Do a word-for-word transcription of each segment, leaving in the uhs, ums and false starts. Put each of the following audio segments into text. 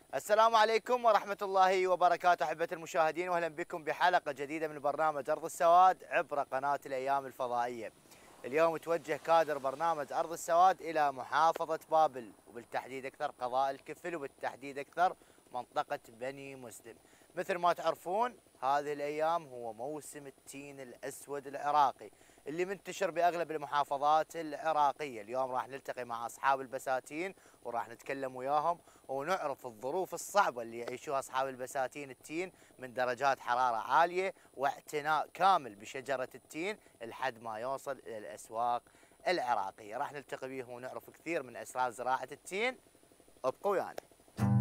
السلام عليكم ورحمة الله وبركاته أحبة المشاهدين، وأهلا بكم بحلقة جديدة من برنامج أرض السواد عبر قناة الأيام الفضائية. اليوم توجه كادر برنامج أرض السواد إلى محافظة بابل، وبالتحديد أكثر قضاء الكفل، وبالتحديد أكثر منطقة بني مسلم. مثل ما تعرفون هذه الأيام هو موسم التين الأسود العراقي اللي منتشر بأغلب المحافظات العراقية. اليوم راح نلتقي مع أصحاب البساتين وراح نتكلم وياهم ونعرف الظروف الصعبة اللي يعيشوها أصحاب البساتين التين من درجات حرارة عالية واعتناء كامل بشجرة التين لحد ما يوصل إلى الأسواق العراقية. راح نلتقي بيهم ونعرف كثير من أسرار زراعة التين. ابقوا ويانا. يعني.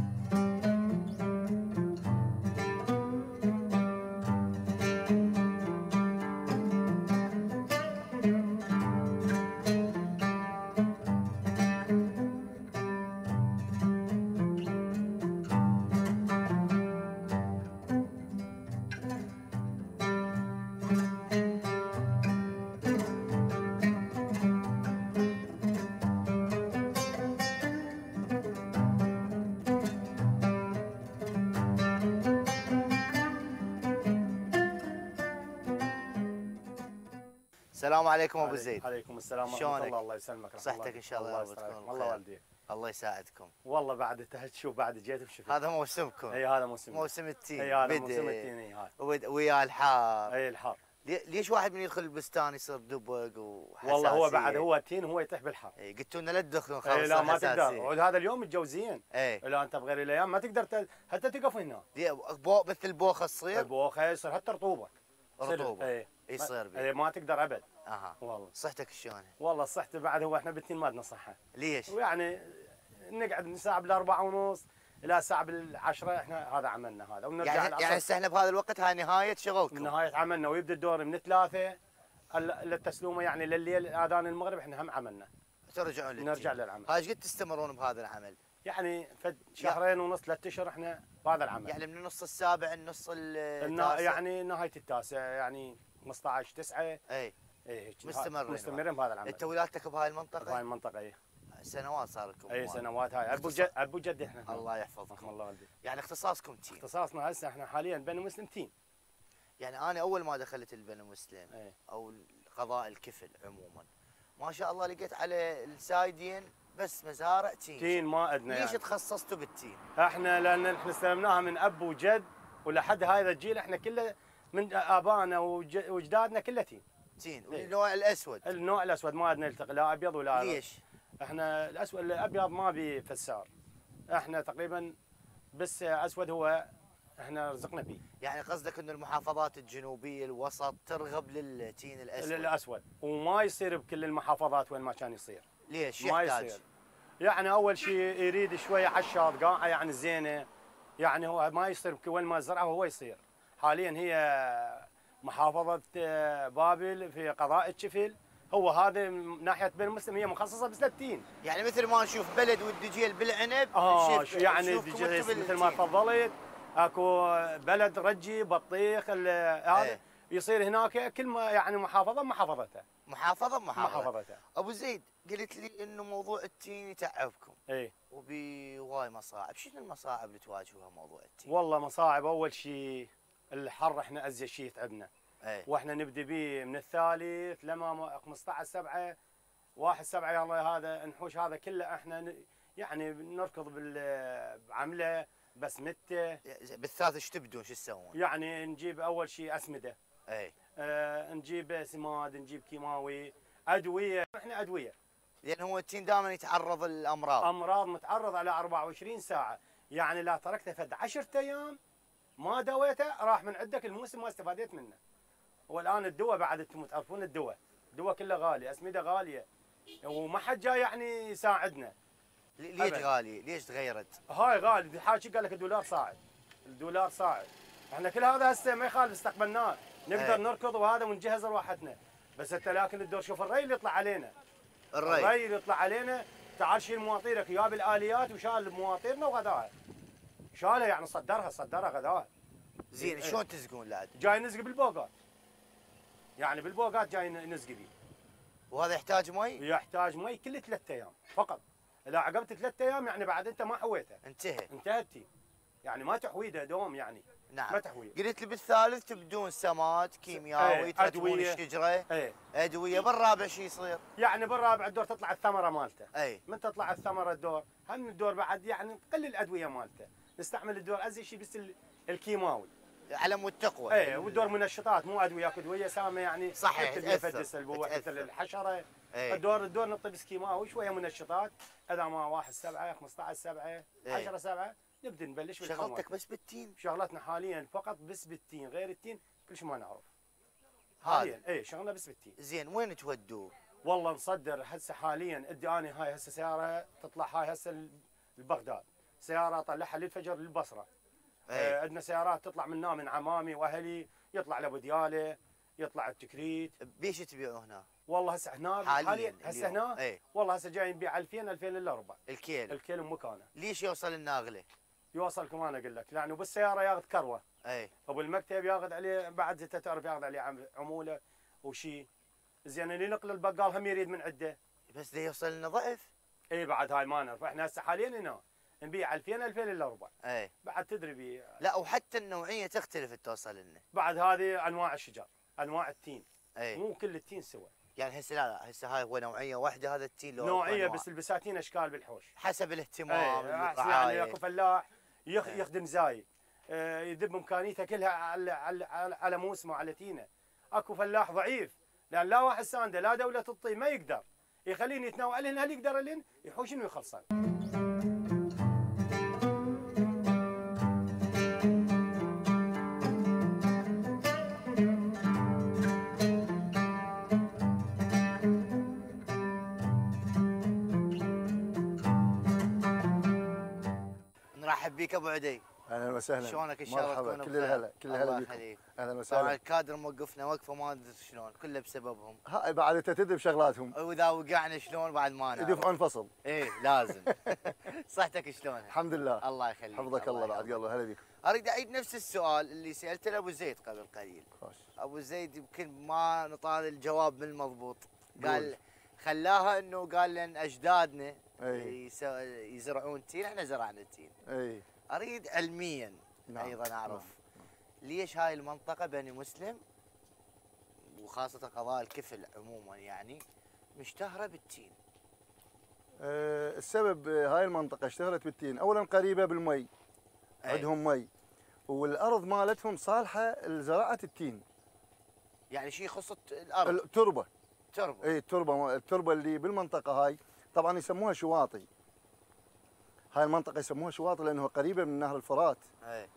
السلام عليكم ابو زيد. عليكم السلام ورحمه الله. الله يسلمك. صحتك ان شاء الله. الله الله والديك. الله يساعدكم. والله بعد تهت شوف بعد جيت بشوف هذا موسمكم. اي هذا موسم موسم التين. اي هذا موسم التين. اي هذا ويا الحار. اي الحار. ليش واحد من يدخل البستان يصير دبق وحساسيه؟ والله هو بعد هو التين هو يطيح بالحر. اي قلتوا لنا لا تدخلون خلاص. اي لا ما تقدر. وعود هذا اليوم متجوزين. اي لا انت بغير الايام ما تقدر ت... حتى تقف هنا. بو مثل البوخه تصير؟ البوخه يصير حتى رطوبه. رطوبه. اي يصير بيه. اي ما تقدر ابد. اها والله. صحتك شلون؟ والله صحتي بعد هو احنا بالتين ما عندنا صحه. ليش؟ ويعني نقعد من الساعه بالاربعه ونص الى الساعه بالعشره احنا هذا عملنا هذا ونرجع يعني يعني هسه احنا بهذا الوقت هاي نهايه شغلكم. نهايه عملنا ويبدا الدور من ثلاثه للتسلومه يعني لليل اذان المغرب احنا هم عملنا. ترجعون للتين. نرجع للعمل. هاي ايش قد تستمرون بهذا العمل؟ يعني فد شهرين ونص ثلاث اشهر احنا بهذا العمل. يعني من النص السابع النص التاسع؟ يعني نهايه التاسع يعني خمسة عشر تسعة. اي اي مستمرين مستمرين بهذا العمل. انت ولادتك بهاي المنطقه؟ بهاي المنطقه اي سنوات صار لكم. اي سنوات هاي ابو جد ابو جد احنا. الله يحفظكم. الله والديك. يعني اختصاصكم تين؟ اختصاصنا هسه احنا حاليا بني مسلم تين. يعني انا اول ما دخلت البني مسلم ايه؟ او قضاء الكفل عموما ما شاء الله لقيت على السايدين بس مزارع تين. تين ما ادنا. ليش يعني. تخصصتوا بالتين؟ احنا لان احنا استلمناها من اب وجد ولحد هذا الجيل احنا كله من ابائنا واجدادنا كله تين. تين والنوع الاسود. النوع الاسود ما عندنا يلتقي لا ابيض ولا. ليش؟ احنا الاسود الابيض ما بي فسار. احنا تقريبا بس اسود هو احنا رزقنا به. يعني قصدك انه المحافظات الجنوبيه الوسط ترغب للتين الاسود؟ الاسود وما يصير بكل المحافظات وين ما كان يصير. ليش؟ ما يحتاج؟ يصير. يعني اول شيء يريد شويه عشاط قاعه يعني زينه. يعني هو ما يصير وين ما زرعه هو يصير. حاليا هي محافظه بابل في قضاء الكفل هو هذا من ناحيه بني مسلم هي مخصصه بس للتين. يعني مثل ما نشوف بلد والدجيل بالعنب. اه يعني مثل ما تفضلت اكو بلد رجي بطيخ هذا ايه؟ يصير هناك كل ما يعني محافظه بمحافظتها. محافظه بمحافظتها. محافظتها. ابو زيد قلت لي انه موضوع التين يتعبكم. اي. وبهواي مصاعب، شنو المصاعب اللي تواجهوها موضوع التين؟ والله مصاعب اول شيء الحر احنا ازيد شيء يتعبنا. ايه؟ واحنا نبدي به من الثالث لما خمسة عشر سبعة واحد سبعة يلا هذا نحوش هذا كله احنا يعني نركض بعمله بس متى. بالثالث ايش تبدون شو تسوون؟ يعني نجيب اول شيء اسمده. اي. آه نجيب سماد نجيب كيماوي ادويه احنا ادويه. لان هو التين دائما يتعرض للامراض. امراض متعرض على أربعة وعشرين ساعه، يعني لا تركته فد عشرة ايام ما دويته راح من عندك الموسم ما استفاديت منه. والان الدواء بعد انتم تعرفون الدواء، الدواء كله غالي، اسمده غاليه وما حد جاي يعني يساعدنا. ليش غالي؟ ليش تغيرت؟ هاي غالي، الحاكي قال لك الدولار صاعد. الدولار صاعد. احنا كل هذا هسه ما يخالف استقبلناه، نقدر أي. نركض وهذا ونجهز ارواحتنا، بس انت لكن الدور شوف الري اللي يطلع علينا. الري الري اللي يطلع علينا، تعال شيل مواطيرك يا بالاليات وشال مواطيرنا وغداها. شالها يعني صدرها صدرها غداها. زين شلون تزقون لعد؟ جاي نزق بالبوقات. يعني بالبوقات جاي نزق بيه. وهذا يحتاج مي؟ يحتاج مي كل ثلاث ايام فقط. اذا عقبت ثلاث ايام يعني بعد انت ما حويته، انتهى، انتهى التين، يعني ما تحويده دوم يعني. نعم. ما تحويه. قلت لي بالثالث تبدون سماد كيميائي، ايه ترتبون ادويه، الشجره، ايه ادويه. بالرابع شو يصير؟ يعني بالرابع الدور تطلع الثمره مالته، اي من تطلع الثمره الدور، هم الدور بعد يعني تقل الادويه مالته، نستعمل الدور ازي شيء بس الكيماوي على مود تقوى. ايه، والدور منشطات مو ادويه، اكو ادويه سامه يعني صحيح تفدي السلبوه مثل الحشره. ايه. الدور الدور نعطي بس كيماوي شويه منشطات، اذا ما واحد سبعه خمسطعش سبعه عشرة سبعه نبدا نبلش بالخمر. شغلتك بس بالتين؟ شغلتنا حاليا فقط بس بالتين، غير التين كل شيء ما نعرف حاليا. اي شغلنا بس بالتين. زين وين تودوه؟ والله نصدر هسه حاليا ادي اني هاي هسه سياره تطلع هاي هسه لبغداد، سياره اطلعها للفجر للبصره. آه عندنا سيارات تطلع منا من عمامي واهلي، يطلع لابو دياله، يطلع التكريت. بيش تبيعوا هنا؟ والله هسه هنا حاليا, حاليا هسه هنا ايه؟ والله هسه جاي نبيع ألفين ألفين الا ربع الكيلو. الكيلو مكانه. ليش يوصل الناغله؟ يوصل كمان اقول لك، لانه بالسياره ياخذ كروه، اي، ابو المكتب ياخذ عليه بعد انت تعرف ياخذ عليه عموله وشيء. زين اللي نقل البقال هم يريد من عده، بس ده يوصل لنا ضعف. اي بعد هاي ما نعرف، احنا هسه حاليا هنا نبيع ألفين ألفين الا ربع. اي بعد تدري بي لا، وحتى النوعيه تختلف توصل لنا. بعد هذه انواع الشجر، انواع التين، اي مو كل التين سوا. يعني هسه لا لا هسه هاي هو نوعيه واحده هذا التين، لو نوعيه بس البساتين اشكال بالحوش حسب الاهتمام. اي يعني اكو فلاح يخ يخدم زايد، آه يذب امكانيته كلها على على على موسمه على تينه. اكو فلاح ضعيف لان لا واحد سانده لا دوله تطي ما يقدر يخليني يتناول لهن، هل يقدر لهن يحوش انه يخلصن. نرحب بك ابو عدي. اهلا وسهلا. شلونك ان شاء الله؟ مرحبا، كل الهلا كل الهلا بكم. اهلا وسهلا. طبعا الكادر موقفنا وقفه ما ادري شلون، كله بسببهم. هاي بعد انت تدري بشغلاتهم، واذا وقعنا شلون بعد ما نعرف. يدفعون فصل. ايه لازم. صحتك شلونها؟ الحمد لله. الله يخليك. حفظك الله بعد قلب. هلا بكم. اريد اعيد نفس السؤال اللي سالته لابو زيد قبل قليل. خوش. ابو زيد يمكن ما نطاني الجواب بالمضبوط. قال خلاها انه قال لان اجدادنا أي. يزرعون تين، احنا زرعنا تين. اي اريد علميا نعم. ايضا اعرف نعم. ليش هاي المنطقه بني مسلم وخاصه قضاء الكفل عموما يعني مشتهره بالتين؟ أه السبب هاي المنطقه اشتهرت بالتين، اولا قريبه بالمي، عندهم مي، والارض مالتهم صالحه لزراعه التين. يعني شيء يخص الارض؟ التربه. تربه. اي التربه، التربه اللي بالمنطقه هاي طبعا يسموها شواطي. هاي المنطقة يسموها شواطئ لأنها قريبة من نهر الفرات. أي.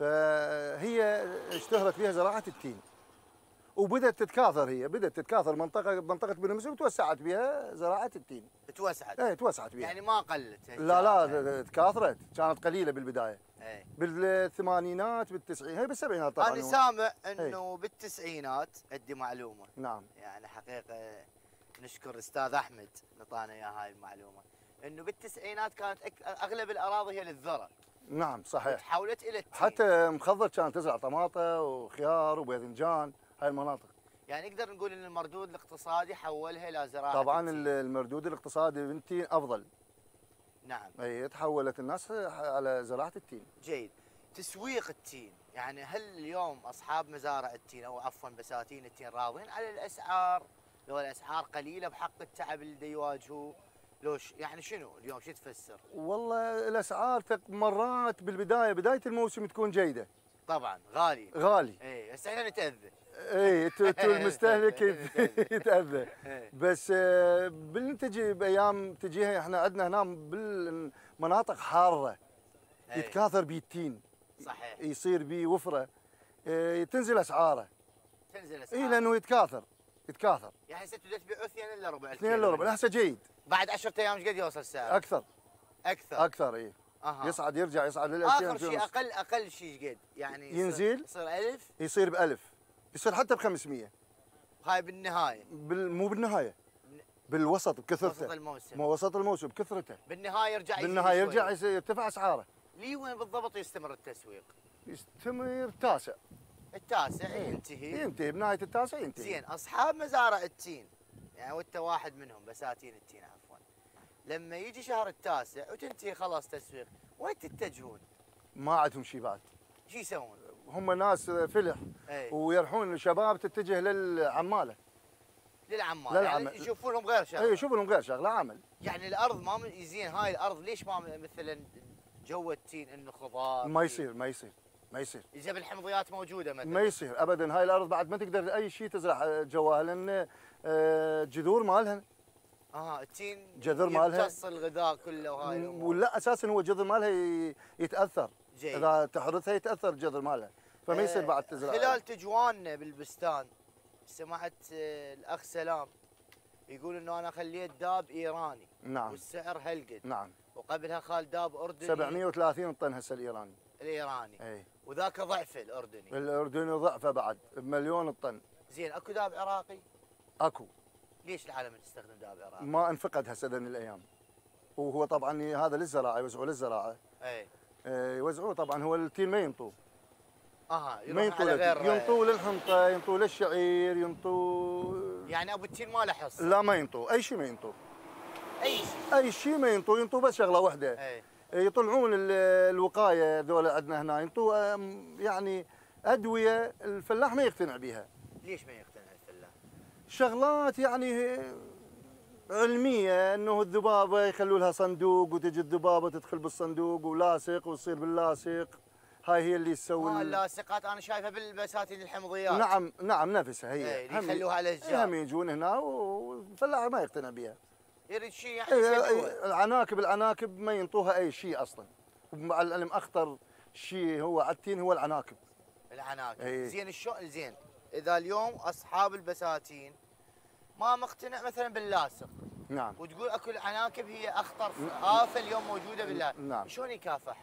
فهي اشتهرت فيها زراعة التين. وبدأت تتكاثر، هي بدأت تتكاثر منطقة منطقة بني مسلم وتوسعت بها زراعة التين. توسعت؟ ايه توسعت بها. يعني ما قلت؟ لا لا تكاثرت، كانت قليلة بالبداية. اي. بالثمانينات بالتسعينات، هي بالسبعينات طبعا. أنا سامع إنه بالتسعينات عندي معلومة. نعم. يعني حقيقة نشكر الأستاذ أحمد نطانا إياها هاي المعلومة. انه بالتسعينات كانت اغلب الاراضي هي للذره. نعم صحيح. تحولت الى التين. حتى مخضر كانت تزرع طماطه وخيار وباذنجان، هاي المناطق. يعني نقدر نقول ان المردود الاقتصادي حولها الى زراعه طبعا التين. المردود الاقتصادي بالتين افضل. نعم. اي تحولت الناس على زراعه التين. جيد. تسويق التين، يعني هل اليوم اصحاب مزارع التين او عفوا بساتين التين راضين على الاسعار؟ لو الاسعار قليله بحق التعب اللي يواجهوه؟ لوش يعني شنو اليوم شو تفسر؟ والله الاسعار مرات بالبدايه بدايه الموسم تكون جيده. طبعا غالي. غالي. اي بس احنا نتاذى. اي المستهلك يتاذى. بس بنتجي بايام تجيها احنا عندنا هنا بالمناطق حاره يتكاثر بيه التين. صحيح. يصير بيه وفره، تنزل اسعاره. تنزل اسعاره. اي لانه يتكاثر يتكاثر. يعني هسه تبدا تبيعه اثنين الا ربع. اثنين الا ربع، هسه جيد. بعد عشرة ايام ايش قد يوصل السعر؟ اكثر. اكثر. اكثر اي. أه. يصعد يرجع يصعد لل اخر شيء اقل اقل شيء ايش قد؟ يعني ينزل يصير ألف؟ يصير بألف، يصير حتى ب خمسمية. هاي بالنهايه. بال... مو بالنهايه. بالوسط بكثرته. وسط الموسم. مو وسط الموسم بكثرته. بالنهايه يرجع يزيد. بالنهايه يرجع يرتفع اسعاره. ليه وين بالضبط يستمر التسويق؟ يستمر التاسع. التاسع ينتهي. ينتهي بنهايه التاسع ينتهي. زين اصحاب مزارع التين، يعني وانت واحد منهم بساتين التين عفوا، لما يجي شهر التاسع وتنتهي خلاص تسويق، وين تتجهون؟ ما عندهم شيء بعد. شو يسوون؟ هم ناس فلح أي. ويرحون الشباب تتجه للعماله. للعمال، يعني يشوفون لهم غير شغله. اي يشوفون لهم غير شغله عمل. يعني الارض ما يزين، هاي الارض ليش ما مثلا جو التين انه خضار؟ ما يصير ما يصير ما يصير. اذا بالحمضيات موجوده مثلا ما يصير ابدا. هاي الارض بعد ما تقدر اي شيء تزرع جواها، لان آه، جذور مالها. اه التين جذر مالها يمتص الغذاء كله وهاي الامور. ولا اساسا هو جذر مالها يتاثر. جيد. اذا تحرثها يتاثر الجذر مالها، فما يصير بعد تزرع. خلال تجواننا بالبستان سمعت آه، الاخ سلام يقول انه انا خليت داب ايراني. نعم. والسعر هالقد. نعم. وقبلها خال داب اردني سبعمئة وثلاثين طن هسه الايراني. الايراني. اي. وذاك ضعفه الاردني. الاردني ضعفه بعد بمليون الطن. زين اكو داب عراقي؟ اكو. ليش العالم تستخدم داب عراقي؟ ما انفقد هسه ذن الايام. وهو طبعا هذا للزراعه، يوزعوه للزراعه. اي. اه يوزعوه طبعا. هو التين ما ينطوه. اها ما يروح على غير ينطوه للحنطه، ينطوه للشعير، ينطوه. يعني ابو التين ما له حصه؟ لا ما ينطوه، اي شيء ما ينطوه. اي شيء؟ اي شيء ما ينطوه، ينطوه بس شغله واحده. اي. يطلعون ال- الوقايه ذولا عندنا هنا، ينطوه يعني ادويه الفلاح ما يقتنع بها. ليش ما يقتنع الفلاح؟ شغلات يعني علميه، انه الذبابه يخلوا لها صندوق وتجي الذبابه تدخل بالصندوق ولاصق وتصير باللاصق. هاي هي اللي تسوي اه اللاصقات انا شايفها بالبساتين الحمضيات. نعم نعم نفسها هي. ايه اللي يخلوها على الاشجار. هم يجون هنا والفلاح ما يقتنع بها. يريد شيء يعني إيه، يسويه. العناكب العناكب ما ينطوها اي شيء اصلا. ومع العلم اخطر شيء هو على التين هو العناكب. العناكب. ايه. زين الشو زين اذا اليوم اصحاب البساتين ما مقتنع مثلا باللاصق. نعم. وتقول اكو العناكب هي اخطر آفة اليوم موجوده بالله. نعم. شلون يكافحها؟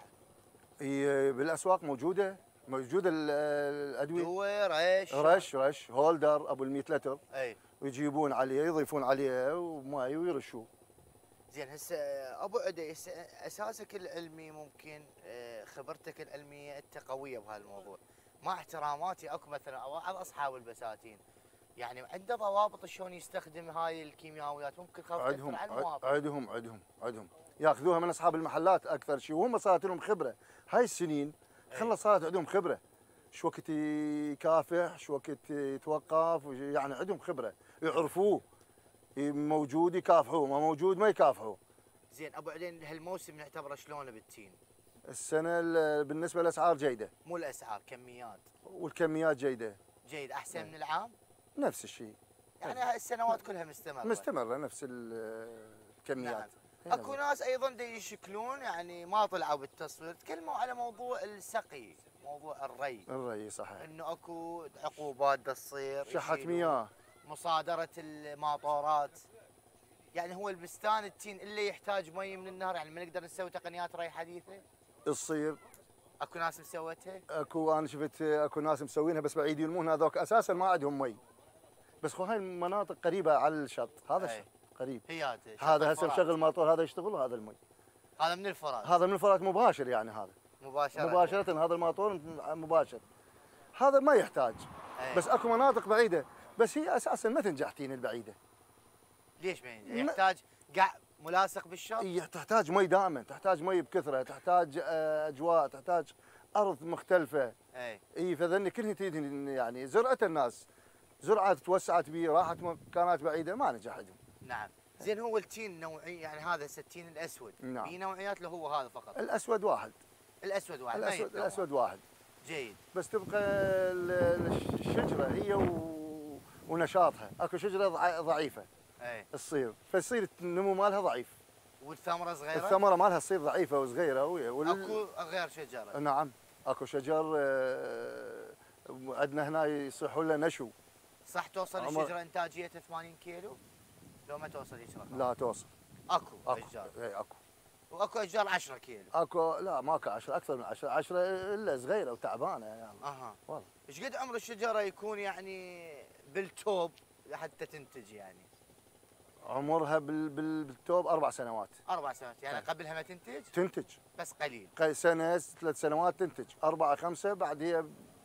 هي بالاسواق موجوده موجوده ال- الادويه. دواء رش رش رش هولدر ابو ال مئة لتر. اي. ويجيبون عليه يضيفون عليه وماي ويرشوه. زين هسه ابو عدي هسه اساسك العلمي ممكن آه، خبرتك العلميه انت قويه بهالموضوع. مع احتراماتي اكو مثلا بعض اصحاب البساتين يعني عنده ضوابط شلون يستخدم هاي الكيميائيات، ممكن خاف عندهم تاثر على المواطن. عندهم عندهم عندهم ياخذوها من اصحاب المحلات اكثر شيء، وهم صارت لهم خبره. هاي السنين خلص صارت عندهم خبره. شو وقت يكافح، شو وقت يتوقف، يعني عندهم خبره يعرفوه. موجود يكافحوه، ما موجود ما يكافحوه. زين ابو عدين هالموسم نعتبره شلونه بالتين؟ السنه ال- بالنسبه للاسعار جيده. مو الاسعار كميات. والكميات جيده. جيد احسن من العام؟ نفس الشيء. يعني هاي السنوات كلها مستمره. مستمره نفس ال- الكميات. نعم. اكو ناس ايضا دي يشكلون يعني ما طلعوا بالتصوير، تكلموا على موضوع السقي، موضوع الري. الري صحيح. انه اكو عقوبات دا تصير، شحة يشيلون، مياه. مصادره الماطورات. يعني هو البستان التين اللي يحتاج مي من النهر، يعني ما نقدر نسوي تقنيات ري حديثه؟ تصير. اكو ناس مسوتها؟ اكو انا شفت اكو ناس مسوينها بس بعيد يلمون، هذوك اساسا ما عندهم مي. بس خو هاي المناطق قريبه على الشط، هذا أي. الشط قريب. هي هذا هسه مشغل ماطور، هذا يشتغل وهذا المي. هذا من الفرات. هذا من الفرات مباشر، يعني هذا مباشره مباشره هذا الماطور مباشر. هذا ما يحتاج. أي. بس اكو مناطق بعيده، بس هي اساسا ما تنجح تين البعيده. ليش ما ينجح؟ يحتاج قاع ملاصق بالشط؟ هي تحتاج مي دائما، تحتاج مي بكثره، تحتاج آه، اجواء، تحتاج ارض مختلفه. اي. اي فذني كلها تريد يعني زرعه الناس، زرعه توسعت بيه، راحت مكانات بعيده ما نجح عندهم. نعم. زين هو التين نوعي يعني هذا التين الاسود. نعم. في نوعيات له هو هذا فقط؟ الاسود واحد. الاسود واحد. ما الاسود يتنوع. الاسود واحد. جيد. بس تبقى ال- الشجره هي و... ونشاطها، اكو شجره ضع- ضعيفه اي. تصير، فيصير النمو مالها ضعيف. والثمره صغيره؟ الثمره مالها تصير ضعيفه وصغيره وال... اكو غير شجره؟ نعم اكو شجر آه، عندنا هنا يصيحون له نشو. صح توصل عمر- الشجره انتاجيتها ثمانين كيلو؟ لو ما توصل هيك رقم؟ لا توصل. اكو اكو اشجار. اي اكو واكو اشجار عشرة كيلو. اكو لا ماكو عشرة، اكثر من عشرة، عشرة الا صغيره وتعبانه يعني. اها. والله ايش قد عمر الشجره يكون يعني بالتوب حتى تنتج يعني؟ عمرها بال... بال... بالتوب اربع سنوات. اربع سنوات يعني طيب. قبلها ما تنتج؟ تنتج بس قليل. قي- سنه ثلاث سنوات تنتج، اربعه خمسه بعد هي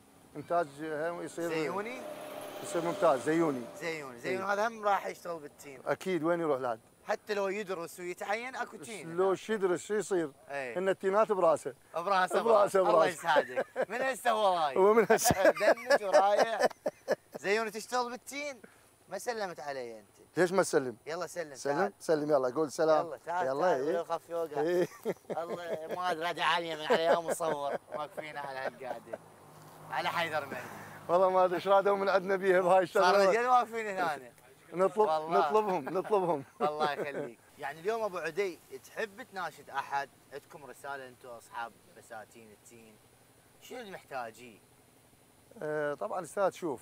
انتاجها يصير زيوني؟ يصير ممتاز. زيوني زيوني، زيوني هذا هم راح يشتغل بالتين. اكيد. وين يروح لهذا؟ حتى لو يدرس ويتعين اكو تين. لو شو يدرس شو يصير؟ ايه. ان التينات براسه. براسه براسه الله يسعدك. من هسه هو رايح. هو من هسه دنج ورايح. زيونه تشتغل بالتين؟ ما سلمت علي انت. ليش ما تسلم؟ يلا سلم. سلم تعال. سلم يلا قول سلام. يلا تعال يلا تعال ايه. يخف يوقع. ايه. الله ما ادري رد عاليه من على يوم مصور واقفين على هالقعده. على حيدر مهدي. والله ما ادري ايش رادوا من عندنا بيها بهاي صار الشغله. رجال واقفين هنا. نطلب والله. نطلبهم نطلبهم. الله يخليك. يعني اليوم ابو عدي تحب تناشد احد؟ عندكم رساله انتم اصحاب بساتين التين، شنو اللي محتاجيه؟ آه طبعا استاذ شوف،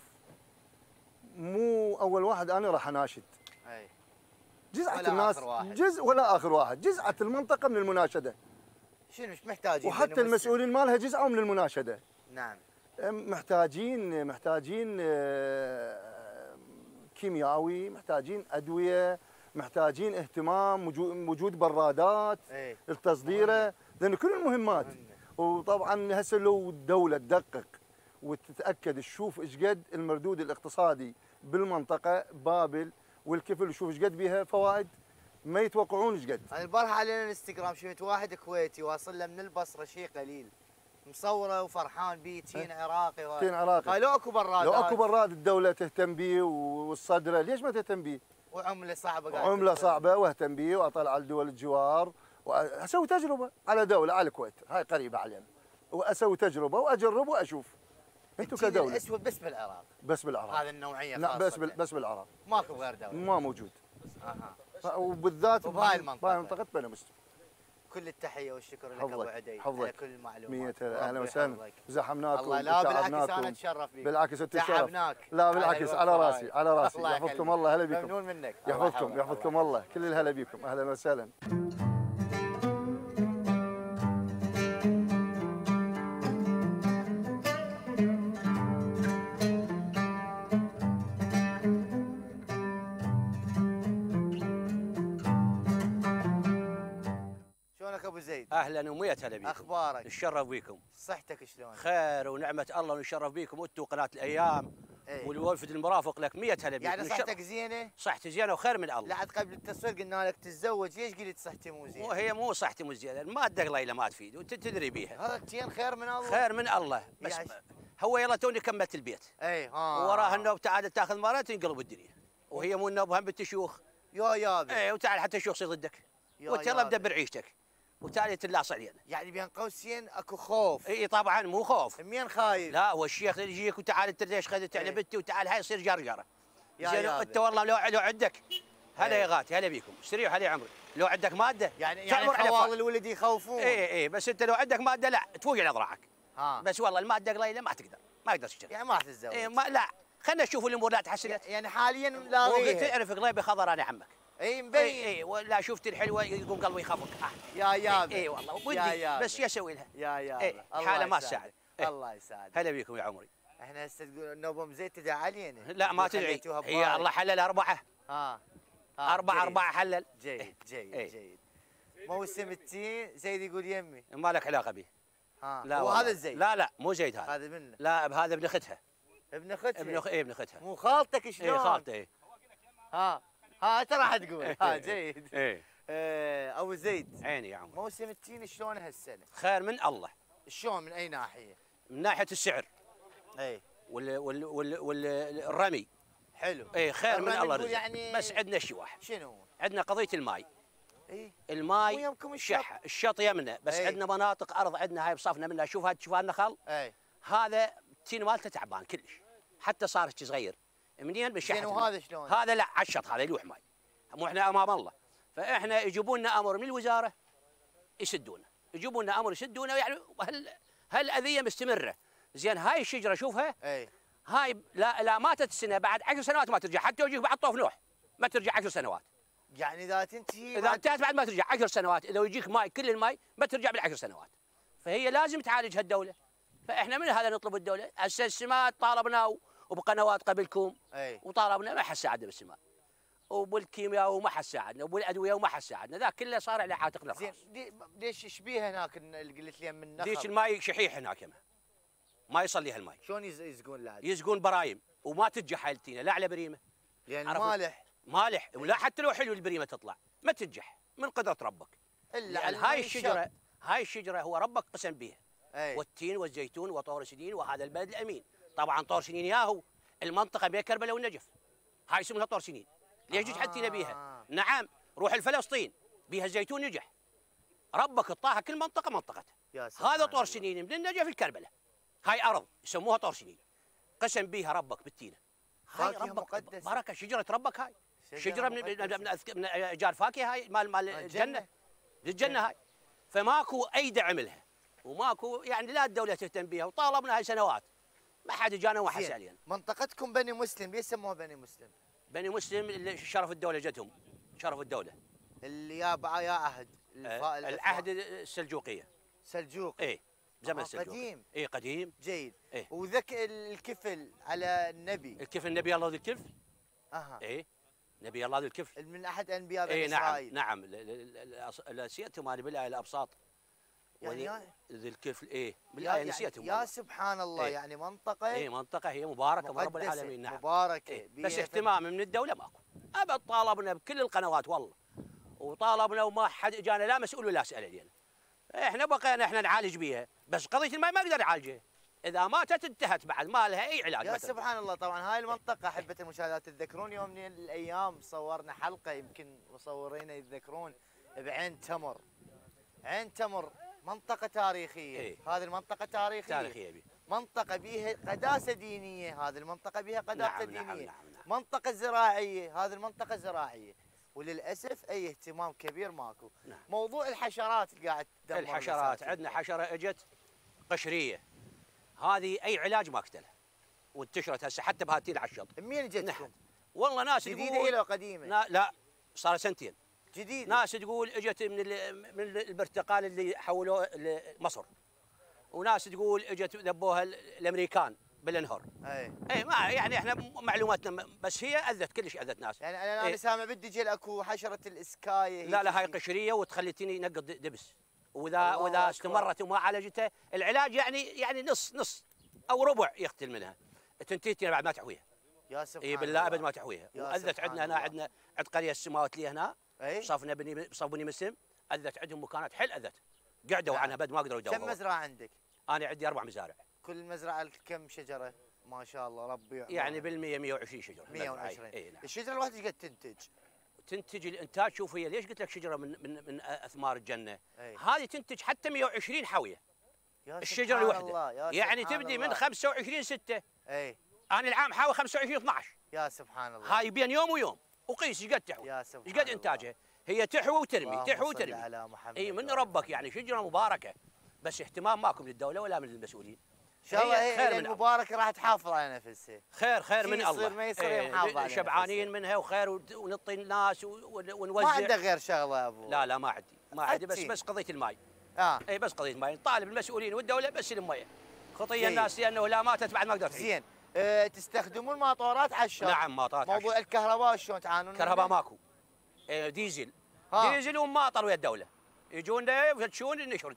مو اول واحد انا راح اناشد. اي. جزعة ولا الناس آخر واحد. جزء ولا اخر واحد، جزعة المنطقة من المناشدة. شنو مش محتاجين؟ وحتى المسؤولين مالها جزعوا من المناشدة. نعم. محتاجين محتاجين آه، كيميائي، محتاجين ادوية، محتاجين اهتمام، وجود برادات ايه. التصديره، لان كل المهمات. وطبعا هسه لو الدولة تدقق وتتاكد تشوف ايش قد المردود الاقتصادي بالمنطقة بابل والكفل، وشوف ايش قد بيها فوائد ما يتوقعون ايش قد. انا البارحه على الانستغرام شفت واحد كويتي واصل له من البصره شيء قليل، مصوره وفرحان بيه تين عراقي. تين عراقي. قال لو اكو براد. لو اكو براد الدولة تهتم بيه والصدره، ليش ما تهتم بيه؟ وعمله صعبه. قاعد عمله صعبه واهتم بيه واطلع على دول الجوار واسوي تجربه على دوله على الكويت، هاي قريبه علينا، واسوي تجربه واجرب واشوف. انتم كدوله. الاسود بس بالعراق. بس بالعراق. هذه النوعيه لا خاصه. بس بال... بس بالعراق. ماكو غير دوله. ما موجود. اها. وبالذات وبهاي المنطقه. بهاي منطقه بني مسلم. كل التحيه والشكر لك ابو عدي على كل المعلومات. مية اهلا وسهلا. زحمناكم. الله لا بالعكس انا اتشرف بك. بالعكس انت الشرف. تعبناك. لا بالعكس على راسي على راسي. الله يحفظكم الله. هلا بكم. ممنون منك. يحفظكم يحفظكم الله. كل الهلا بكم. اهلا وسهلا. زيد. اهلا ومية هلا بكم. اخبارك؟ نتشرف بكم. صحتك شلون؟ خير ونعمه الله ونشرف بكم انتم وقناه الايام. ايه؟ والوفد المرافق لك مية هلا بكم. يعني صحتك زينه؟ صحتي زينه وخير من الله. لعد قبل التصوير قلنا لك تتزوج، ليش قلت صحتي مو زينه؟ وهي مو صحتي مو زينه، الماده قليله ما تفيد وانت تدري بيها. هذا التين خير من الله؟ خير من الله بس يعني هو يلا توني كملت البيت. اي ها. وراها النوب تعال تاخذ مرة تنقلب الدنيا، وهي مو النوب هم بنت شيوخ. يا يابا. اي وتعال حتى الشيوخ يصير ضدك. وانت يلا مدبر عيشتك. وتالي تلاص علينا. يعني بين قوسين اكو خوف. اي طبعا مو خوف. مين خايف؟ لا هو الشيخ يجيك وتعال انت ليش خذت على بنتي وتعال هاي يصير جرجره. زين انت والله لو لو عندك هلا يا غاتي هلا بيكم استريحوا هلا يا عمري، لو عندك ماده يعني يعني خوال الولد يخوفون. اي اي بس انت لو عندك ماده لا تفوق على ذراعك. ها. بس والله الماده قليله ما تقدر ما تقدر تشتغل. يعني ما تتزوج. اي ما لا خلينا نشوف الامور لا تحسنت. يعني حاليا لاغيها. تعرف قليبي خضر انا عمك. اي مبين. اي اي ولا شفت الحلوه يقوم قلبي يخفق. آه. يا يابا. اي والله ودي بس شو اسوي لها؟ يا يابا. اي حاله ما تساعد. الله يساعدك. هلا بيكم يا عمري. احنا هسه تقول النوبه زيت تدعي علينا. لا ما تدعي هي الله حلل اربعه. ها. أربعة أربعة حلل. جيد جيد ايه. جيد. موسم التين زيد يقول يمي. ما لك علاقة به. ها. لا وهذا الزيد. لا لا مو زيد هذا. هذا منه. لا هذا ابن اختها. ابن اختها؟ ابن أخ... اي ابن اختها. مو خالتك شلون؟ اي خالته اي. ها ها انت راح تقول. ها جيد. اي. اه ابو زيد. عيني يا عمري. موسم التين شلون هالسنة؟ خير من الله. شلون من أي ناحية؟ من ناحية السعر. اي. وال وال وال والرمي. حلو. اي خير من الله رزق. يعني بس عندنا شيء واحد. شنو؟ عندنا قضية الماي. اي. الماي ويمكم شح الشط يمنا بس ايه؟ عندنا مناطق ارض عندنا هاي بصفنا منها شوف هاد شوف هالنخل. اي. هذا التين مالته تعبان كلش حتى صار هيك صغير منين بالشحن. زين وهذا شلون؟ هذا لا على الشط هذا يلوح ماي. مو احنا امام الله فاحنا يجيبون لنا امر من الوزاره يسدونه يجيبون لنا امر يسدونه يعني هل هالاذيه مستمره. زين هاي الشجره شوفها. اي. هاي لا لا ماتت السنه بعد عشر سنوات ما ترجع حتى لو يجيك بعد طوف نوح ما ترجع عشر سنوات. يعني اذا تنتهي اذا انتهت بعد ما ترجع عشر سنوات اذا يجيك ماي كل الماي ما ترجع بالعشر سنوات. فهي لازم تعالجها الدوله. فاحنا من هذا نطلب الدوله هسه السماد طالبناه وبقنوات قبلكم. اي. وطالبنا ما حد ساعدنا بالسماد. وبالكيمياء وما حد ساعدنا وبالادويه وما حد ساعدنا ذاك كله صار على عاتقنا. زين ليش ايش بيه هناك اللي قلت لي من النخل؟ ليش الماي شحيح هناك يمه ما يصليها الماي. شلون يزقون له؟ يزقون برايم وما ترجع حالتينا لا على بريمه. يعني مالح. مالح ولا حتى لو حلو البريمه تطلع ما تنجح من قدره ربك. الا لان هاي الشجره هاي الشجره هو ربك قسم بها. أي. والتين والزيتون وطور سنين وهذا البلد الامين. طبعا طور سنين ياهو المنطقه بين كربلاء والنجف. هاي اسمها طور سنين. ليش جيت حتينا بيها؟ نعم، روح الفلسطين بيها الزيتون نجح. ربك اعطاها كل منطقه منطقتها. هذا طور سنين من النجف الكربلاء. هاي ارض يسموها طور سنين. قسم بيها ربك بالتينه. هاي ربك مقدسة. بركه شجره ربك هاي. شجره من من اشجار فاكهه هاي مال مال الجنه. الجنه هاي. فماكو اي دعم لها وماكو يعني لا الدوله تهتم بها وطالبنا هاي سنوات ما حد جانا وحس علينا. منطقتكم بني مسلم ليش سموها بني مسلم؟ بني مسلم اللي شرف الدوله جتهم شرف الدوله اللي يا يا عهد آه العهد السلجوقيه سلجوقي. ايه زمن آه السلجوقي قديم. ايه قديم جيد. إيه؟ وذك الكفل على النبي الكفل النبي الله ذو الكفل. اها ايه نبي الله ذو الكفل من احد انبياء بني إيه اسرائيل. نعم نعم نسيتهم انا بالايه الابساط يعني ذي الكفل ايه بالايه نسيتهم يا سبحان الله. إيه؟ يعني منطقه ايه منطقه هي مباركه من رب العالمين. نعم مباركه. إيه؟ بس اهتمام من الدوله ماكو. ابد طالبنا بكل القنوات والله وطالبنا وما حد اجانا لا مسؤول ولا سال علينا. احنا بقينا احنا نعالج بيها بس قضيه الماء ما نقدر نعالجها. اذا ماتت انتهت بعد ما لها اي علاج. يا سبحان الله. طبعا هاي المنطقه احبه المشاهدات تتذكرون يوم من الايام صورنا حلقه يمكن مصورينا يتذكرون بعين تمر. عين تمر منطقه تاريخيه. إيه؟ هذه المنطقه تاريخيه تاريخيه بي. منطقه بيها قداسه دينيه. هذه المنطقه بيها قداسه نعم دينيه. نعم نعم نعم. منطقه زراعيه. هذه المنطقه زراعيه وللاسف اي اهتمام كبير ماكو. نعم. موضوع الحشرات اللي قاعد تدمر الحشرات عندنا حشره اجت قشريه هذه اي علاج ما اكتلها وانتشرت هسه حتى بهاتين على الشط. منين جتكم؟ والله ناس جديده تقول ولا قديمه؟ نا لا صار سنتين جديده. ناس تقول اجت من من البرتقال اللي حولوه لمصر وناس تقول اجت ذبوها الامريكان بالانهر. اي اي ما يعني احنا معلوماتنا بس هي اذت كلش اذت ناس. يعني انا إيه؟ سامع بالدجل اكو حشره الاسكايه. لا لا هاي قشريه وتخليتني نقط دبس واذا واذا أكبر. استمرت وما عالجتها العلاج يعني يعني نص نص او ربع يقتل منها تنتهي بعد ما تحويها. يا سبحان اي بالله ابد ما تحويها. يا واذت سبحان عندنا هنا الله. عندنا عند قريه السماوات لي هنا اي صفنا بني صفوني مسلم اذت عندهم مكانات حل اذت قعدوا نعم. عنها بد ما قدروا يدوروا. كم مزرعه عندك؟ انا عندي اربع مزارع. كل مزرعه كم شجره؟ ما شاء الله ربي يعمرها. يعني بالمية مية وعشرين شجره. مية وعشرين. اي نعم. الشجره الواحده ايش قد تنتج؟ تنتج الانتاج شوف هي ليش قلت لك شجره من من من اثمار الجنه. أي. هذه تنتج حتى مية وعشرين حاويه يا الشجره سبحان الواحده. الله. يا يعني سبحان تبدي الله. من خمسة وعشرين ستة. اي انا العام حاوي خمسة وعشرين اثنعش. يا سبحان الله. هاي بين يوم ويوم وقيس ايش قد تحوي. يا سبحان ايش قد انتاجها. هي تحوي وترمي اللهم تحوي صل وترمي. على محمد. اي من ربك يعني شجره مباركه بس اهتمام ماكو من الدوله ولا من المسؤولين. ان شاء الله هي خير من المباركه راح تحافظ على نفسها. خير خير من الله. يصير ما يصير هي محافظه على شبعانين نفسها. منها وخير ونعطي الناس ونوزع. ما عندك غير شغله ابو؟ لا لا ما عندي ما عندي بس حتى. بس قضيه الماء. اه اي بس قضيه الماء طالب المسؤولين والدوله بس المياه. خطيه جيد. الناس لانه لا ماتت بعد ما قدرت تعيش. زين. أه تستخدمون ماطورات على الشط؟ نعم ماطورات. موضوع الكهرباء شلون تعانون؟ كهرباء ماكو. إيه ديزل. ها. ديزل وماطر ويا الدوله. يجونا يفتشون نشرد.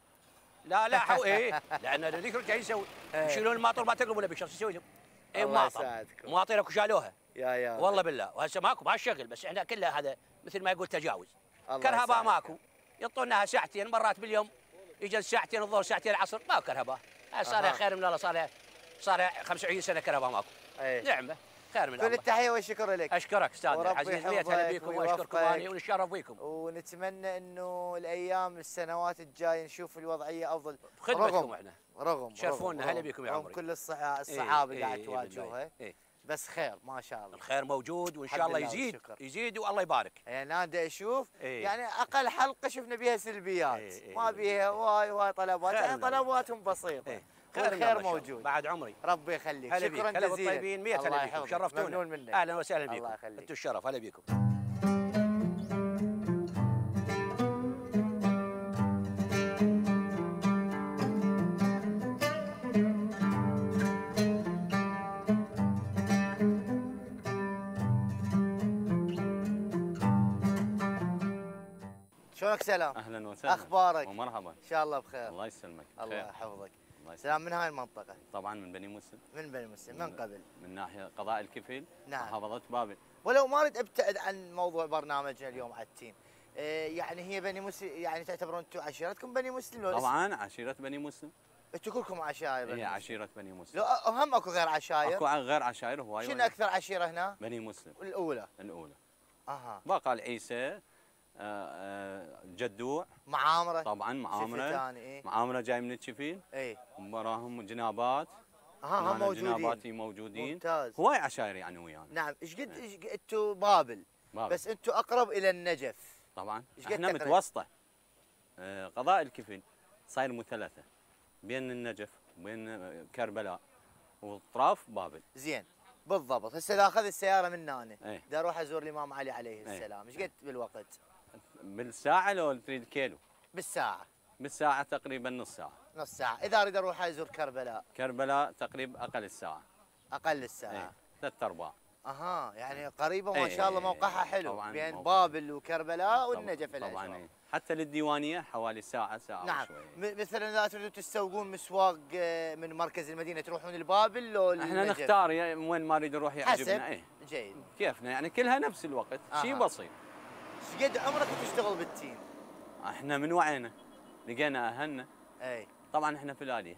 لا لا حو ايه لان النشرد جاي يسوي يشيلون الماطر ما تقلبوا له بشر يسوي لهم. اي الله ماطر. يساعدكم. ماطر اكو شالوها. يا يا والله بالله وهسه ماكو ما الشغل بس احنا كلها هذا مثل ما يقول تجاوز. الله كهرباء يساعدك. ماكو يعطونها ساعتين مرات باليوم يجي ساعتين الظهر ساعتين العصر ما كهرباء. صار لها أها. خير من الله صار لها صار لها خمسة وعشرين سنه كهرباء ماكو. أي. نعمه خير من كل الله. التحيه والشكر لك. اشكرك استاذ وربي العزيز ليت هلا يحفظك بكم واشكركم اني ويوفقك. ونتشرف بكم. ونتمنى انه الايام السنوات الجايه نشوف الوضعيه افضل. بخدمتكم رغم احنا. رغم شرفونا، رغم- هلا بكم يا رغم عمري. كل الصعاب الصعاب اللي إيه، قاعد إيه، تواجهوها. بالله. إيه. بس خير ما شاء الله. الخير موجود وان شاء الحمد الله لله يزيد والشكر. يزيد والله يبارك. يعني انا دا اشوف إيه. يعني اقل حلقه شفنا بها سلبيات. إيه، إيه، ما إيه. بيها واي واي طلبات. خير يعني من الله. طلباتهم بسيطه. إيه. والخير من الله إن شاء الله. موجود. بعد عمري. ربي يخليك. هلا شكرا بيك. هلا جزيلا. بالطيبين مية الله هلا بكم يحفظك. شرفتونا. ممنون منك. اهلا وسهلا بكم. الله يخليك. انتم الشرف هلا بكم. شلونك سلام؟ اهلا وسهلا اخبارك؟ ومرحبا. ان شاء الله بخير. الله يسلمك. الله بخير. يحفظك. سلام. من هاي المنطقه؟ طبعا من بني مسلم. من بني مسلم. من قبل؟ من ناحيه قضاء الكفيل. نعم. محافظه بابل. ولو ما اريد ابتعد عن موضوع برنامجنا اليوم على التين، إيه يعني هي بني مسلم، يعني تعتبرون انتم عشيرتكم بني مسلم لو؟ طبعا عشيره بني مسلم. انتم كلكم عشائر بني هي مسلم؟ عشيره بني مسلم. لو هم اكو غير عشائر؟ اكو غير عشائر هواي. شنو اكثر عشيره هنا؟ بني مسلم. الاولى. الاولى. اها. باقي العيسى، آه، آه، جدوع. معامره. طبعا معامره. شفتاني ايه؟ معامره جاي من الشفيل. اي. وراهم جنابات. ها هم موجودين. جناباتي موجودين. ممتاز. هواي عشائر يعني ويانا. نعم. ايش قد ايش قد انتم بابل؟ بابل. بس انتم اقرب الى النجف. طبعا إيش قد احنا تقريباً؟ متوسطه. آه، قضاء الكفل صاير مثلثه بين النجف وبين آه، كربلاء واطراف بابل. زين بالضبط. هسه اذا اخذ السياره من هنا ايه. بدي اروح ازور الامام علي عليه ايه. السلام، ايش قد بالوقت؟ بالساعه لو تريد كيلو؟ بالساعه. بالساعه تقريبا نص ساعه. نص ساعه. اذا اريد اروح ازور كربلاء؟ كربلاء تقريبا اقل الساعه. اقل الساعه. ايه. ثلاث ارباع. اها يعني قريبه ما ايه. شاء الله، موقعها حلو طبعاً بين موقع. بابل وكربلاء والنجف طبعا الاشراف. ايه. حتى للديوانيه حوالي ساعه ساعه نعم. وشوي. م- مثلا اذا تريدوا تسوقون مسواق آه، من مركز المدينه تروحون لبابل لو احنا للنجف؟ نختار يا- وين ما نريد نروح حسب. يعجبنا. ايه. جيد. كيفنا يعني كلها نفس الوقت. آها. شيء بسيط. ايش قد عمرك تشتغل بالتين؟ احنا من وعينا لقينا اهلنا. اي. طبعا احنا في الاليه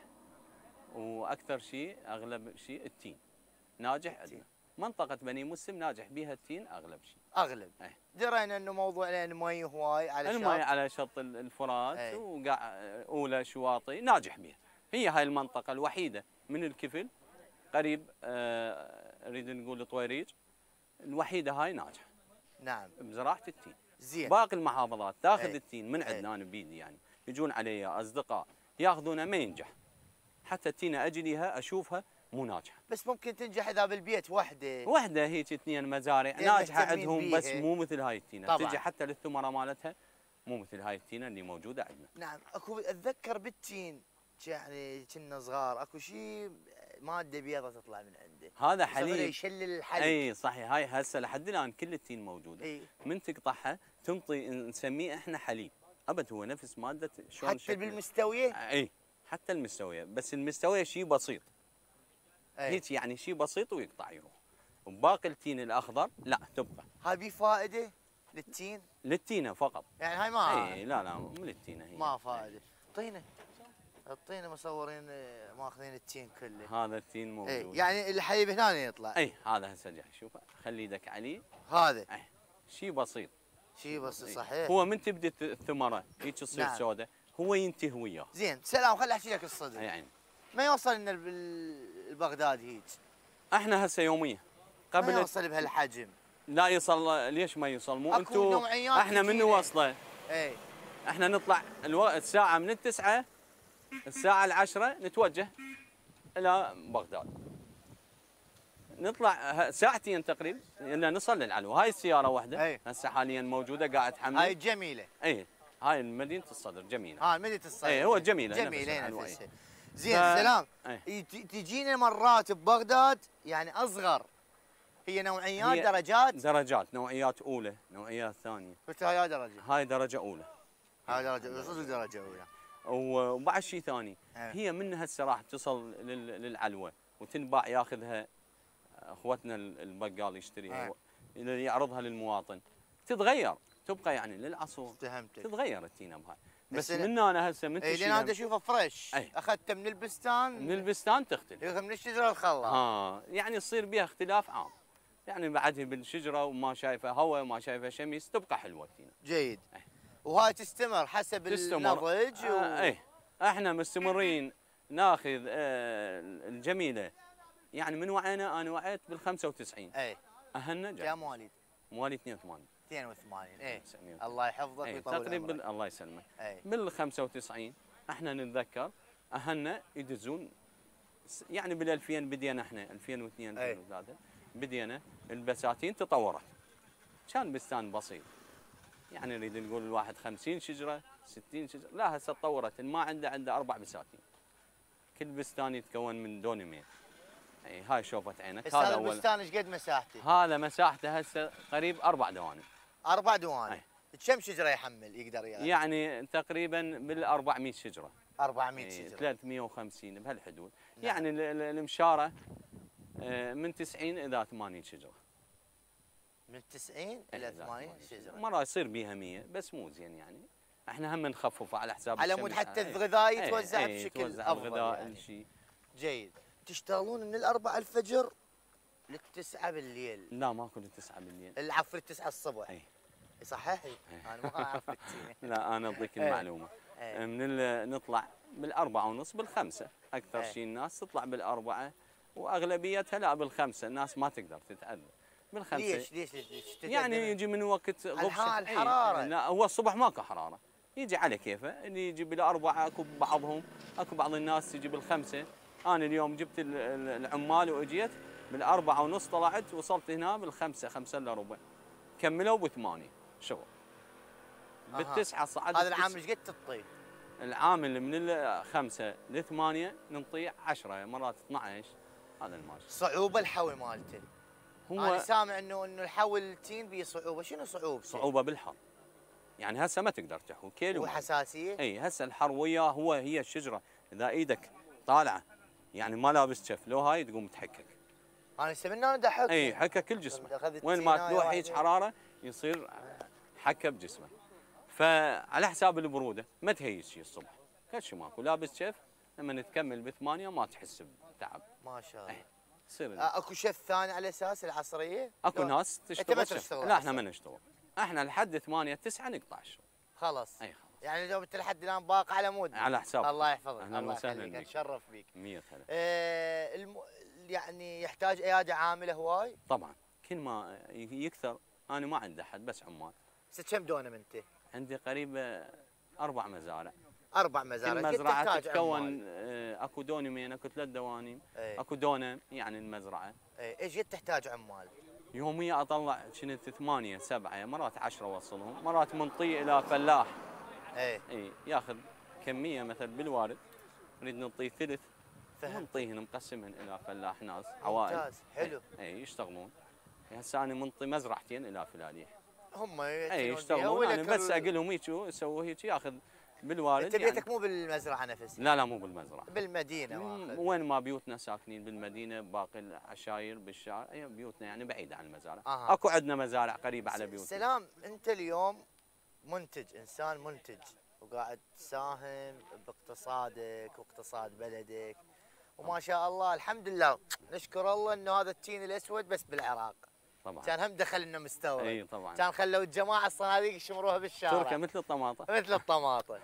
واكثر شيء اغلب شيء التين ناجح عندنا. منطقه بني مسلم ناجح بها التين اغلب شيء. اغلب. ايه. درينا انه موضوع لان مي هواي على المي الشط. على شط ال- الفرات ايه. وقاع اولى شواطئ ناجح بها. هي هاي المنطقه الوحيده من الكفل قريب آه، اريد نقول طويريج، الوحيده هاي ناجحه نعم. بزراعه التين. زين. باقي المحافظات تاخذ ايه. التين من ايه. عندنا انا بيدي يعني يجون علي اصدقاء ياخذونه ما ينجح. حتى التينه اجليها اشوفها مو ناجحه. بس ممكن تنجح اذا بالبيت وحده. وحده هيك اثنين مزارع لأن ناجحه مهتمين عندهم بس بيها. مو مثل هاي التينه. طبعاً. تجي حتى للثمره مالتها مو مثل هاي التينه اللي موجوده عندنا. نعم. اكو اتذكر بالتين يعني كنا صغار اكو شيء ماده بيضة تطلع من عنده. هذا يسوي له حليب. يشلل الحليب. اي صحيح. هاي هسه لحد الان كل التين موجوده. اي. من تقطعها تنطي نسميه احنا حليب. ابد هو نفس ماده شلون حتى شكله. بالمستويه. اي حتى المستويه، بس المستويه شيء بسيط. اي. هيك يعني شيء بسيط ويقطع يروح. وباقي التين الاخضر لا تبقى. هاي بي فائده للتين؟ للتينه فقط. يعني هاي ما اي لا لا مو للتينه هي. ما فائده. طينه الطينه مصورين آه، ماخذين التين كله. هذا التين موجود. اي يعني الحليب هنا يطلع. اي هذا هسه جاي شوفه خلي يدك عليه. هذا اي شيء بسيط. شيء بس إي. صحيح. هو من تبدي الثمره هيك تصير نعم. سوداء هو ينتهي وياه. زين سلام. خل احكي لك الصدق. يعني ما يوصل لنا الب- البغداد هيك. احنا هسه يوميا ما قبل يوصل بهالحجم. لا يصل. ليش ما يوصل؟ مو أكو انتم نوعيات احنا منو كثيرة. وصله؟ اي. احنا نطلع الو... الساعه من التسعة الساعه العشرة نتوجه الى بغداد. نطلع ه- ساعتين تقريبا لان نصل للعلو. هاي السياره واحده أي. هسه حاليا موجوده قاعد تحمل. هاي جميله. اي هاي مدينه الصدر جميله. ها مدينه الصيد. اي هو جميله جميله نفسها، نفسها. زين ف- سلام. أي. ي- ت- تجينا مرات ببغداد يعني اصغر. هي نوعيات هي درجات. درجات نوعيات اولى نوعيات ثانيه. قلت هاي درجه. هاي درجه اولى. هاي درجه صدق درجه اولى. وبعد شيء ثاني أي. هي من هسه راح تصل لل- للعلوه وتنباع ياخذها اخوتنا البقال يشتريها أي. اللي يعرضها للمواطن تتغير تبقى يعني للعصور. فهمتك. تتغير التينه بهاي. بس بس أنا- من انا هسه من اي لان تشيلها هذا اشوفه فريش. أي. اخذته من البستان. من البستان تختلف. ياخذ من الشجره الخضراء. ها يعني يصير بها اختلاف عام. يعني بعدها بالشجره وما شايفه هواء وما شايفه شمس تبقى حلوه التينه. جيد. أي. وهاي تستمر حسب تستمر. النضج. و... آه ايه احنا مستمرين ناخذ آه الجميله. يعني من وعينا انا وعيت بال خمسة وتسعين. اي. اهلنا كم جاي مواليد؟ مواليد اثنين وثمانين. اثنين وثمانين. اي. تسعمية. الله يحفظك ايه ويطول تقريبا عمرك. الله يسلمك. اي. بال خمسة وتسعين احنا نتذكر اهلنا يدزون س- يعني بال ألفين بدينا احنا ألفين واثنين أي. ألفين وثلاثة بدينا البساتين تطورت. كان بستان بسيط. يعني نريد نقول الواحد خمسين شجره ستين شجره لا هسه تطورت ما عنده عنده اربع بساتين. كل بستان يتكون من دونمين. اي هاي شوفت عينك. هسه هذا هذا اول. البستان ايش قد مساحته؟ هذا مساحته هسه قريب اربع دواني. اربع دواني. أي. كم شجره يحمل يقدر يعني؟ يعني تقريبا بال أربعمية شجره. أربعمئة إيه شجره. ثلاثمئة وخمسين بهالحدود. نعم. يعني ال- ال- المشاره آه، من تسعين الى ثمانين شجره. من تسعين الى ثمانين شجره. مره يصير بيها مية بس مو زين يعني. احنا هم نخففه على حساب على الشمس. مود حتى إيه. الغذاء إيه، يتوزع إيه، بشكل يتوزع افضل الغذاء يعني. الشيء. جيد. تشتغلون من الأربعة الفجر للتسعة بالليل؟ لا ماكو التسعة بالليل. العفو التسعة الصبح. اي صحيح؟ انا ما اعرف التين. لا انا اعطيك إيه. المعلومه. إيه. من ال- نطلع بالأربعة ونص بالخمسة، أكثر إيه. شيء الناس تطلع بالأربعة وأغلبيتها لا بالخمسة، الناس ما تقدر تتأذى بالخمسة. ليش ليش ليش؟ يعني يجي من وقت غبشة. الها- الحرارة. إيه. لا هو الصبح ماكو حرارة، يجي على كيفه، اللي يجي بالأربعة أكو بعضهم، أكو بعض الناس تجي بالخمسة. أنا اليوم جبت ال- ال- العمال وأجيت بالأربعة ونص طلعت وصلت هنا بالخمسة، خمسة إلا ربع، كملوا بثمانية شغل. أها. بالتسعة صعد. هذا العام ايش قد تطي؟ العامل من الخمسة لثمانية ننطي عشرة مرات اثنعش. هذا الماشي. صعوبة الحوي مالته. هو انا سامع انه انه الحوي التين بيه صعوبة، شنو صعوبته؟ صعوبة بالحر. يعني هسه ما تقدر تحو كيلو. وحساسية؟ اي هسه الحر وياه، هو هي الشجرة اذا ايدك طالعة يعني ما لابس شف، لو هاي تقوم تحكك. انا هسه من هنا دحك. اي حكه كل جسمه. أخذ وين ما التيناية تلوح هيك واحدة. حرارة يصير حكه بجسمه. فعلى حساب البرودة ما تهيج شيء الصبح، كل شيء ماكو، لابس شف لما تكمل بثمانية ما تحس بتعب. ما شاء الله. يصير آه، اكو شيف ثاني على اساس العصريه؟ اكو لو- ناس انت ما تشتغل شف. تشتغل لا احنا عصر. ما نشتغل، احنا لحد ثمانية تسعة نقطع الشغل. خلاص. اي خلاص. يعني لو انت لحد الان باقي على مود. على حساب. الله يحفظك. اهلا الله وسهلا يخليك، بك. اتشرف بك. مية هلا. آه الم... يعني يحتاج عياده عامله هواي؟ طبعا كل ما يكثر، انا ما عندي احد بس عمال. هسه كم دونم انت؟ عندي قريب اربع مزارع. اربع كل مزارع. مزرعه تحتاج تتكون عمال. آه، اكو دونمين، اكو ثلاث دوانم، ايه. اكو دونم يعني المزرعه. ايه. ايش قد تحتاج عمال؟ يوميا اطلع كنت ثمانية سبعة مرات عشرة اوصلهم، مرات منطي الى فلاح. ايه. اي ياخذ كميه مثل بالوارد نريد نعطيه ثلث، فهمت. نعطيهن مقسمهن الى فلاح ناس عوائل. ممتاز. حلو. اي يشتغلون. هسه انا منطي مزرعتين الى فلاليح. هم اي يشتغلون، انا بس اقول لهم هيك يسووا هيك ياخذ بالوارد. انت يعني بيتك مو بالمزرعه نفسها؟ لا لا مو بالمزرعه، بالمدينه من واخذ. وين ما بيوتنا ساكنين بالمدينه، باقي العشاير بالشارع، اي بيوتنا يعني بعيده عن المزارع. أها. اكو عندنا مزارع قريبه على بيوتنا. سلام، انت اليوم منتج، انسان منتج وقاعد تساهم باقتصادك واقتصاد بلدك، وما شاء الله الحمد لله نشكر الله انه هذا التين الاسود بس بالعراق. طبعا. كان هم دخل انه مستورد. اي طبعا. كان خلوا الجماعه الصناديق يشمروها بالشارع. تركه مثل الطماطم. مثل الطماطم.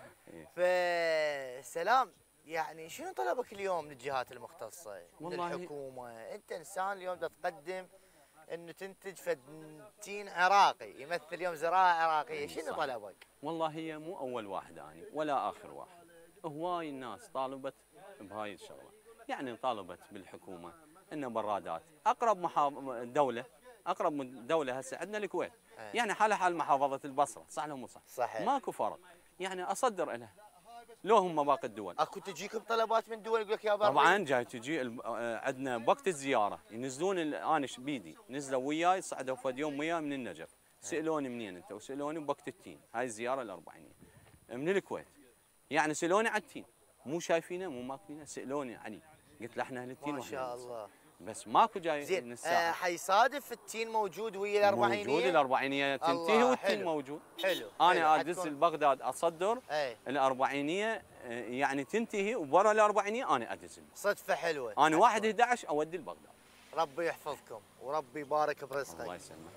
إيه. فسلام، يعني شنو طلبك اليوم للجهات المختصه؟ من والله الحكومه، انت انسان اليوم دا تقدم انه تنتج فد تين عراقي يمثل اليوم زراعه عراقيه، إيه شنو صح. طلبك؟ والله هي مو اول واحد اني ولا اخر واحد، هواي الناس طالبت بهاي الشغله، يعني طالبت بالحكومه انه برادات اقرب محافظ دوله، اقرب من دوله هسه عندنا الكويت. أيه. يعني حالها حال محافظه البصره، صح لو مو صح؟ صحيح. ماكو فرق، يعني اصدر لها لو هم باقي الدول. اكو تجيكم طلبات من دول يقول لك يا بري؟ طبعا جاي تجي الب- آه، عندنا بوقت الزياره ينزلون ال- انا ش- بيدي نزلوا وياي، صعدوا فد يوم وياي من النجف، سالوني منين انت، وسالوني بوقت التين، هاي الزياره الاربعينيه من الكويت. يعني سالوني على التين، مو شايفينه مو ماكلينه، سالوني علي، قلت له احنا اهل التين ما وإحنا شاء ننزل. الله. بس ماكو جاي زين. من آه الساعه. حيصادف التين موجود ويا الاربعينيه؟ موجود الاربعينيه تنتهي الله، والتين حلو. موجود. حلو. انا حلو. ادز حتكون- لبغداد اصدر ايه. الاربعينيه، آه، يعني تنتهي وبرا الاربعينيه انا ادز لهم. صدفه حلوه. انا حتكون. واحد أحد عشر اودي لبغداد. ربي يحفظكم وربي يبارك الله برزقك يسلمك.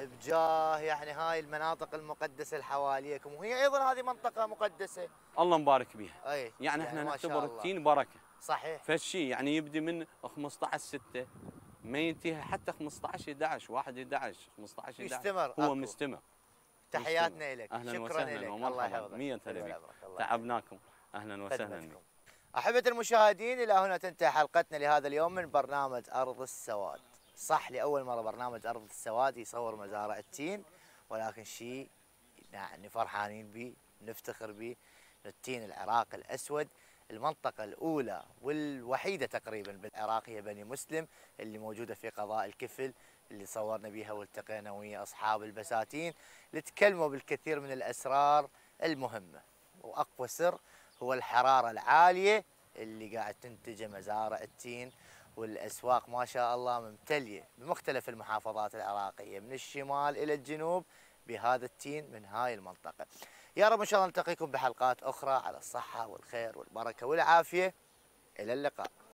بجاه يعني هاي المناطق المقدسه اللي حواليكم، وهي ايضا هذه منطقه مقدسه. الله مبارك بها. اي يعني احنا ما شاء نعتبر الله. التين بركه. صحيح. فالشيء يعني يبدي من خمسطعش ستة ما ينتهي حتى خمسطعش أحد عشر واحد أحد عشر خمسطعش أحد عشر يستمر. هو أكو. مستمر. تحياتنا لك. اهلا شكرا وسهلا لك. الله ومرحبا. يحفظك. مية هلا الله بك. يحفظك. الله تعبناكم. اهلا وسهلا بك. خدمتكم. أحبة المشاهدين، إلى هنا تنتهي حلقتنا لهذا اليوم من برنامج أرض السواد. صح لأول مرة برنامج أرض السواد يصور مزارع التين، ولكن شيء يعني فرحانين به، نفتخر به. التين العراقي الأسود، المنطقة الأولى والوحيدة تقريبا بالعراق هي بني مسلم اللي موجودة في قضاء الكفل، اللي صورنا بها والتقينا ويا أصحاب البساتين لتكلموا بالكثير من الأسرار المهمة. وأقوى سر هو الحرارة العالية اللي قاعد تنتج مزارع التين، والأسواق ما شاء الله ممتلية بمختلف المحافظات العراقية من الشمال إلى الجنوب بهذا التين من هاي المنطقة. يا رب إن شاء الله نلتقيكم بحلقات أخرى على الصحة والخير والبركة والعافية. إلى اللقاء.